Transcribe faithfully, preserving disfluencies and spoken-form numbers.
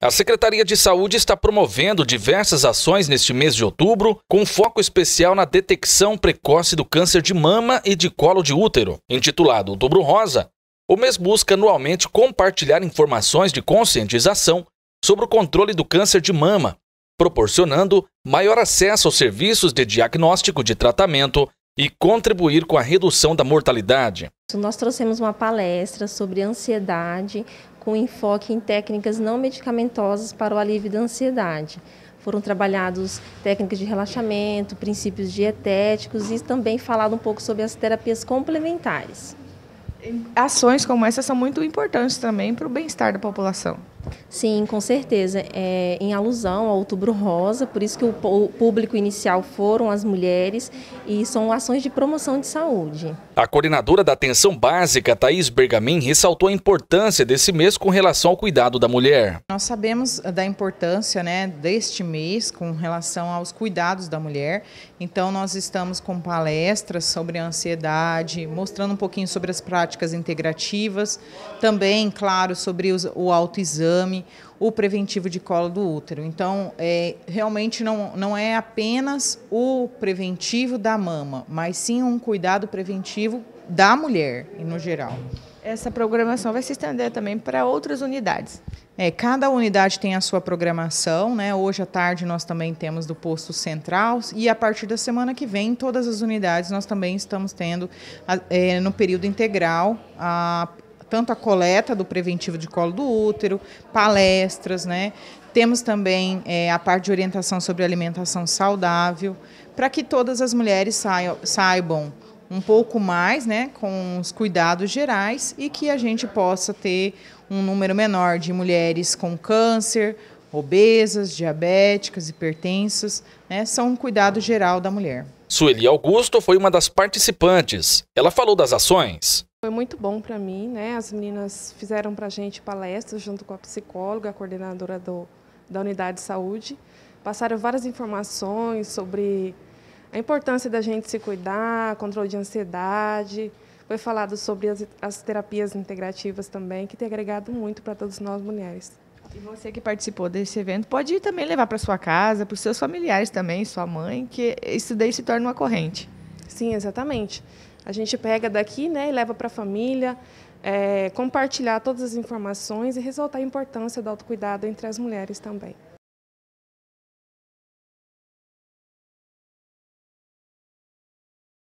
A Secretaria de Saúde está promovendo diversas ações neste mês de outubro, com foco especial na detecção precoce do câncer de mama e de colo de útero. Intitulado Outubro Rosa, o mês busca anualmente compartilhar informações de conscientização sobre o controle do câncer de mama, proporcionando maior acesso aos serviços de diagnóstico, de tratamento e contribuir com a redução da mortalidade. Nós trouxemos uma palestra sobre ansiedade, com enfoque em técnicas não medicamentosas para o alívio da ansiedade. Foram trabalhados técnicas de relaxamento, princípios dietéticos e também falado um pouco sobre as terapias complementares. Ações como essa são muito importantes também para o bem-estar da população. Sim, com certeza. É, em alusão ao Outubro Rosa, por isso que o público inicial foram as mulheres e são ações de promoção de saúde. A coordenadora da Atenção Básica, Thaís Bergamin, ressaltou a importância desse mês com relação ao cuidado da mulher. Nós sabemos da importância, né, deste mês com relação aos cuidados da mulher. Então, nós estamos com palestras sobre a ansiedade, mostrando um pouquinho sobre as práticas integrativas, também, claro, sobre os, o autoexame, o preventivo de colo do útero. Então, é, realmente não, não é apenas o preventivo da mama, mas sim um cuidado preventivo da mulher, no geral. Essa programação vai se estender também para outras unidades. É, cada unidade tem a sua programação, né? Hoje à tarde nós também temos do posto central e a partir da semana que vem, todas as unidades nós também estamos tendo, é, no período integral, a tanto a coleta do preventivo de colo do útero, palestras, né? Temos também é, a parte de orientação sobre alimentação saudável, para que todas as mulheres saiam, saibam um pouco mais, né, com os cuidados gerais e que a gente possa ter um número menor de mulheres com câncer, obesas, diabéticas, hipertensas, né? São um cuidado geral da mulher. Sueli Augusto foi uma das participantes. Ela falou das ações. Foi muito bom para mim, né? As meninas fizeram para a gente palestras junto com a psicóloga, a coordenadora do, da unidade de saúde. Passaram várias informações sobre a importância da gente se cuidar, controle de ansiedade. Foi falado sobre as, as terapias integrativas também, que tem agregado muito para todas nós mulheres. E você que participou desse evento pode também levar para sua casa, para os seus familiares também, sua mãe, que isso daí se torna uma corrente. Sim, exatamente. A gente pega daqui, né, e leva para a família, é, compartilhar todas as informações e ressaltar a importância do autocuidado entre as mulheres também.